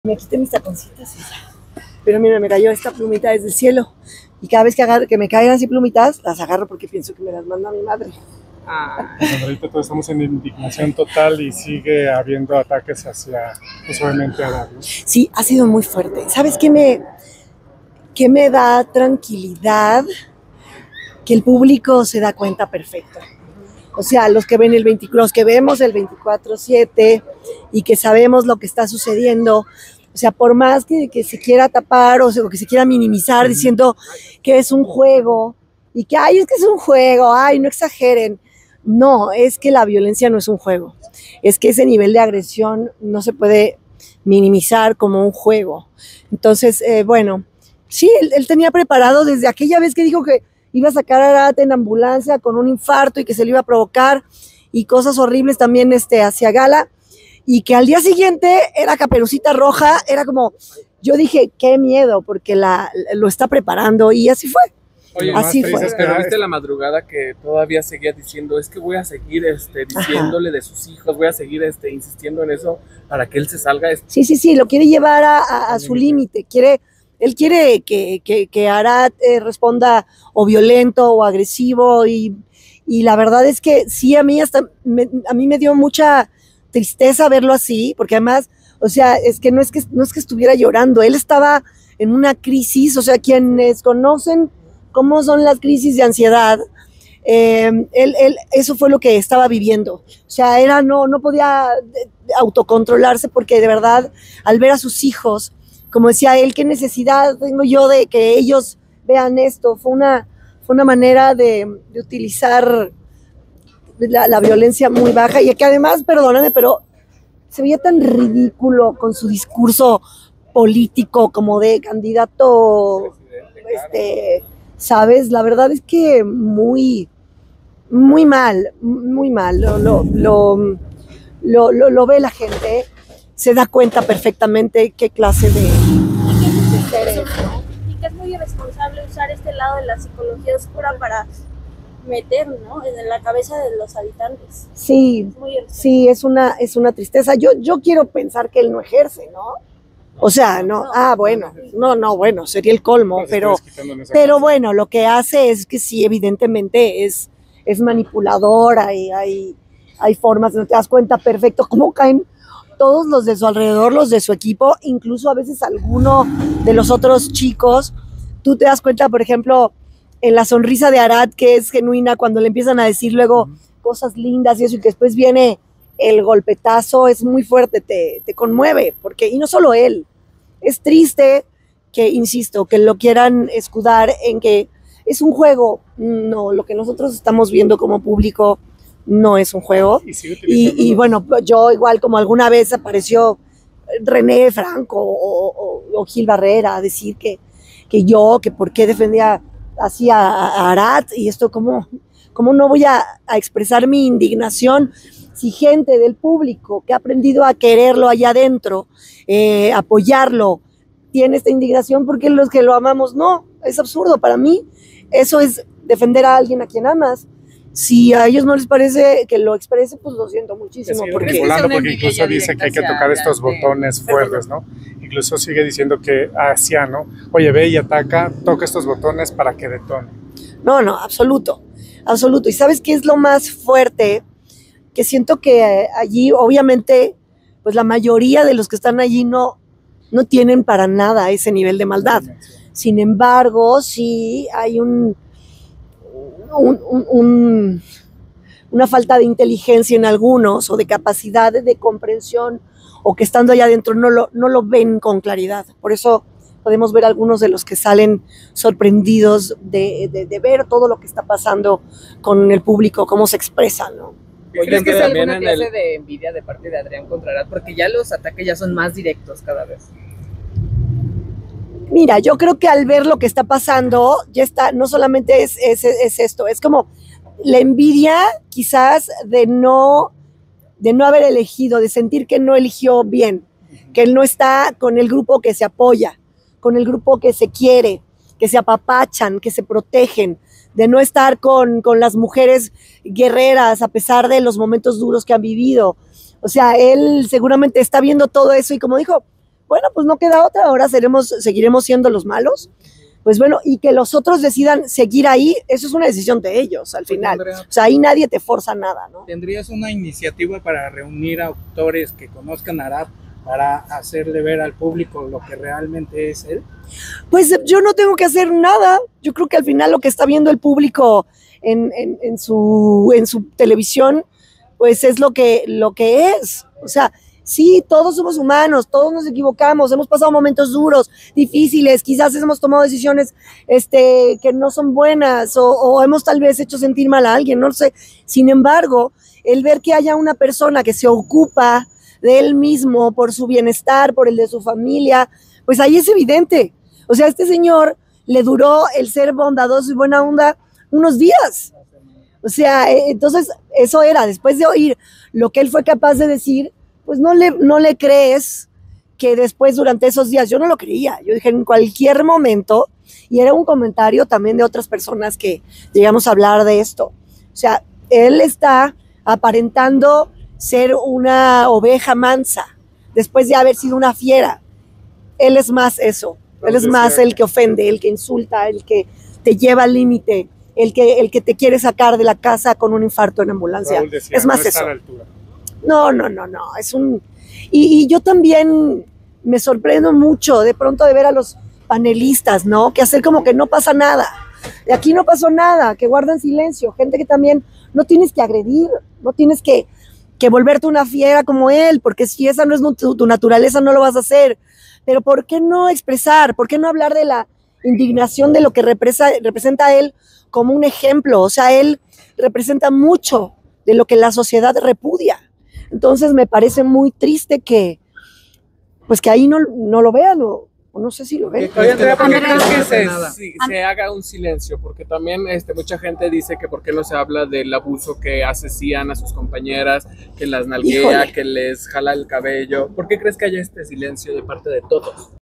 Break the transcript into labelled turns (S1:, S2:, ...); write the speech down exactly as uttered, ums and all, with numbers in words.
S1: Me quité mis taconcitos y ya. Pero mira, me cayó esta plumita desde el cielo. Y cada vez que, agarro, que me caen así plumitas, las agarro porque pienso que me las manda mi madre.
S2: Ah. Pues ahorita todos estamos en indignación total y sigue habiendo ataques hacia, pues obviamente, Arad, ¿no?
S1: Sí, ha sido muy fuerte. ¿Sabes qué me, qué me da tranquilidad? Que el público se da cuenta perfecto. O sea, los que ven el veinticuatro, los que vemos el veinticuatro siete y que sabemos lo que está sucediendo, o sea, por más que, que se quiera tapar o, sea, o que se quiera minimizar diciendo que es un juego y que, ay, es que es un juego, ay, no exageren. No, es que la violencia no es un juego. Es que ese nivel de agresión no se puede minimizar como un juego. Entonces, eh, bueno, sí, él, él tenía preparado desde aquella vez que dijo que iba a sacar a Arad en ambulancia con un infarto y que se le iba a provocar y cosas horribles también este, hacia Gala, y que al día siguiente era Caperucita Roja, era como, yo dije, qué miedo, porque la, lo está preparando y así fue.
S3: Oye,
S1: así fue.
S3: Pero viste la madrugada que todavía seguía diciendo, es que voy a seguir este, diciéndole Ajá. de sus hijos, voy a seguir este, insistiendo en eso para que él se salga.
S1: Sí, sí, sí, lo quiere llevar a, a, a su límite, quiere... Él quiere que, que, que Arad eh, responda o violento o agresivo y, y la verdad es que sí, a mí hasta me, a mí me dio mucha tristeza verlo así, porque además, o sea, es que no es que, no es que estuviera llorando, él estaba en una crisis, o sea, quienes conocen cómo son las crisis de ansiedad, eh, él, él, eso fue lo que estaba viviendo, o sea, era, no, no podía autocontrolarse porque de verdad, al ver a sus hijos, como decía él, ¿qué necesidad tengo yo de que ellos vean esto? Fue una, fue una manera de, de utilizar la, la violencia muy baja y que además, perdóname, pero se veía tan ridículo con su discurso político como de candidato, este, ¿sabes? La verdad es que muy, muy mal, muy mal. Lo, lo, lo, lo, lo, lo ve la gente. Se da cuenta perfectamente qué clase de, de seres, ¿no?
S4: Y que es muy irresponsable usar este lado de la psicología oscura para meter, ¿no?, en la cabeza de los habitantes.
S1: Sí, es sí, es una, es una tristeza. Yo, yo quiero pensar que él no ejerce, ¿no? O sea, no, no ah, bueno, no, no, bueno, sería el colmo, pero, pero bueno, lo que hace es que sí, evidentemente es, es manipuladora y hay, hay formas, no te das cuenta perfecto cómo caen todos los de su alrededor, los de su equipo, incluso a veces alguno de los otros chicos. Tú te das cuenta, por ejemplo, en la sonrisa de Arad, que es genuina, cuando le empiezan a decir luego uh-huh. cosas lindas y eso, y que después viene el golpetazo, es muy fuerte, te, te conmueve, porque, y no solo él, es triste que, insisto, que lo quieran escudar en que es un juego. No, lo que nosotros estamos viendo como público no es un juego, y, y, y bueno, yo igual como alguna vez apareció René Franco o, o, o Gil Barrera a decir que, que yo, que por qué defendía así a, a Arad, y esto como, como no voy a, a expresar mi indignación si gente del público que ha aprendido a quererlo allá adentro, eh, apoyarlo, tiene esta indignación, porque los que lo amamos no, es absurdo para mí. Eso es defender a alguien a quien amas. Si a ellos no les parece que lo exprese, pues lo siento muchísimo.
S2: Sí,
S1: porque,
S2: porque incluso dice que hay que tocar estos botones fuertes, ¿no? Incluso sigue diciendo que hacia, ¿no? Oye, ve y ataca, toca estos botones para que detone.
S1: No, no, absoluto, absoluto. ¿Y sabes qué es lo más fuerte? Que siento que allí, obviamente, pues la mayoría de los que están allí no, no tienen para nada ese nivel de maldad. Sin embargo, sí hay un... Un, un, un, una falta de inteligencia en algunos o de capacidad de, de comprensión, o que estando allá adentro no lo, no lo ven con claridad. Por eso podemos ver algunos de los que salen sorprendidos de, de, de ver todo lo que está pasando con el público, cómo se expresa, ¿no?
S5: ¿Crees que es alguna clase el... de envidia de parte de Adrián contra Arad? Porque ya los ataques ya son más directos cada vez.
S1: Mira, yo creo que al ver lo que está pasando, ya está, no solamente es, es, es esto, es como la envidia quizás de no, de no haber elegido, de sentir que no eligió bien, que él no está con el grupo que se apoya, con el grupo que se quiere, que se apapachan, que se protegen, de no estar con, con las mujeres guerreras a pesar de los momentos duros que han vivido. O sea, él seguramente está viendo todo eso y como dijo, bueno, pues no queda otra, ahora seremos, seguiremos siendo los malos. Pues bueno, y que los otros decidan seguir ahí, eso es una decisión de ellos al final. O sea, ahí nadie te forza nada, ¿no?
S6: ¿Tendrías una iniciativa para reunir a autores que conozcan a Arad para hacerle ver al público lo que realmente es él?
S1: Pues yo no tengo que hacer nada. Yo creo que al final lo que está viendo el público en, en, en, su, en su televisión, pues es lo que, lo que es. O sea, sí, todos somos humanos, todos nos equivocamos, hemos pasado momentos duros, difíciles, quizás hemos tomado decisiones este, que no son buenas o, o hemos tal vez hecho sentir mal a alguien, no sé. Sin embargo, el ver que haya una persona que se ocupa de él mismo por su bienestar, por el de su familia, pues ahí es evidente. O sea, a este señor le duró el ser bondadoso y buena onda unos días. O sea, entonces eso era, después de oír lo que él fue capaz de decir, pues no le, no le crees que después durante esos días, yo no lo creía, yo dije en cualquier momento, y era un comentario también de otras personas que llegamos a hablar de esto, o sea, él está aparentando ser una oveja mansa, después de haber sido una fiera, él es más eso, él es más el que ofende, el que insulta, el que te lleva al límite, el que, el que te quiere sacar de la casa con un infarto en ambulancia, decía, es más no eso. No, no, no, no, es un... Y, y yo también me sorprendo mucho de pronto de ver a los panelistas, ¿no? Que hacer como que no pasa nada. De aquí no pasó nada, que guardan silencio. Gente que también no tienes que agredir, no tienes que, que volverte una fiera como él, porque si esa no es tu, tu naturaleza no lo vas a hacer. Pero ¿por qué no expresar? ¿Por qué no hablar de la indignación de lo que representa, representa él como un ejemplo? O sea, él representa mucho de lo que la sociedad repudia. Entonces me parece muy triste que pues que ahí no, no lo vean o, o no sé si lo ven.
S3: Oye, Andrea, ¿por qué crees que se, si, se haga un silencio? Porque también este, mucha gente dice que por qué no se habla del abuso que hace Cian a sus compañeras, que las nalguea, Híjole. que les jala el cabello. ¿Por qué crees que haya este silencio de parte de todos?